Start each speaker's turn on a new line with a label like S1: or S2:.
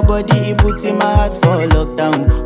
S1: body, it puts in my heart for lockdown,